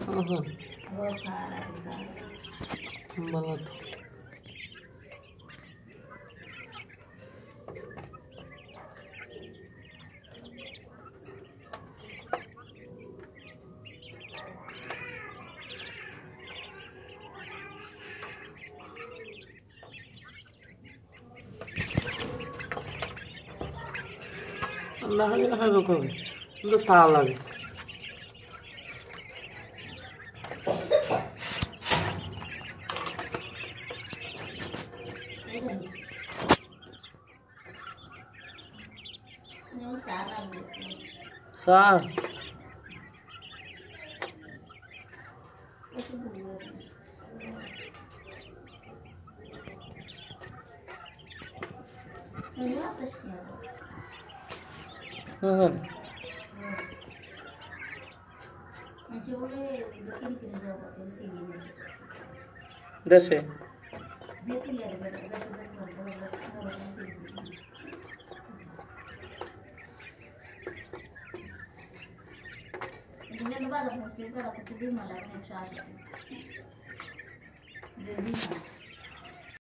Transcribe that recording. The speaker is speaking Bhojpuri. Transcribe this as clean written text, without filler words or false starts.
ओहो वो खा रहा है बलत अल्लाह है रुको तो साल लगे साल दसे Ini lepas aku sih kalau aku tuh malah naik